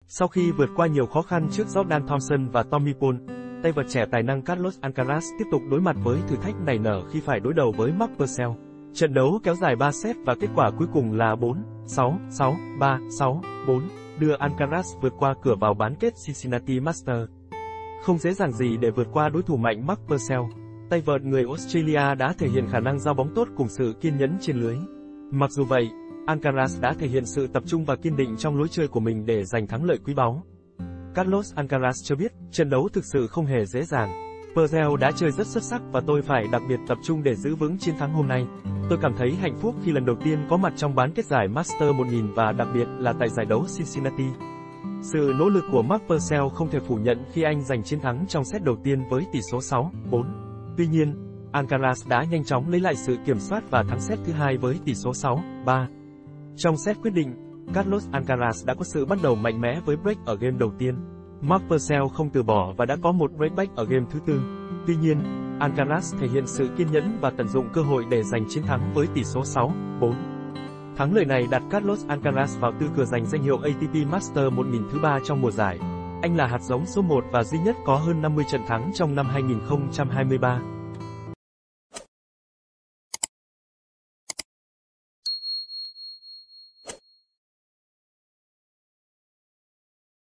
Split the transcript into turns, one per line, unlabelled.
Sau khi vượt qua nhiều khó khăn trước Jordan Thompson và Tommy Paul, tay vợt trẻ tài năng Carlos Alcaraz tiếp tục đối mặt với thử thách nảy nở khi phải đối đầu với Mark Purcell. Trận đấu kéo dài 3 set và kết quả cuối cùng là 4-6, 6-3, 6-4, đưa Alcaraz vượt qua cửa vào bán kết Cincinnati Masters. Không dễ dàng gì để vượt qua đối thủ mạnh Mark Purcell. Tay vợt người Australia đã thể hiện khả năng giao bóng tốt cùng sự kiên nhẫn trên lưới. Mặc dù vậy, Alcaraz đã thể hiện sự tập trung và kiên định trong lối chơi của mình để giành thắng lợi quý báu. Carlos Alcaraz cho biết, trận đấu thực sự không hề dễ dàng. Purcell đã chơi rất xuất sắc và tôi phải đặc biệt tập trung để giữ vững chiến thắng hôm nay. Tôi cảm thấy hạnh phúc khi lần đầu tiên có mặt trong bán kết giải Masters 1000 và đặc biệt là tại giải đấu Cincinnati. Sự nỗ lực của Mark Purcell không thể phủ nhận khi anh giành chiến thắng trong set đầu tiên với tỷ số 6-4. Tuy nhiên, Alcaraz đã nhanh chóng lấy lại sự kiểm soát và thắng set thứ hai với tỷ số 6-3. Trong set quyết định, Carlos Alcaraz đã có sự bắt đầu mạnh mẽ với break ở game đầu tiên. Mark Purcell không từ bỏ và đã có một breakback ở game thứ tư. Tuy nhiên, Alcaraz thể hiện sự kiên nhẫn và tận dụng cơ hội để giành chiến thắng với tỷ số 6-4. Thắng lợi này đặt Carlos Alcaraz vào tư cửa giành danh hiệu ATP Masters 1000 thứ 3 trong mùa giải. Anh là hạt giống số 1 và duy nhất có hơn 50 trận thắng trong năm 2023.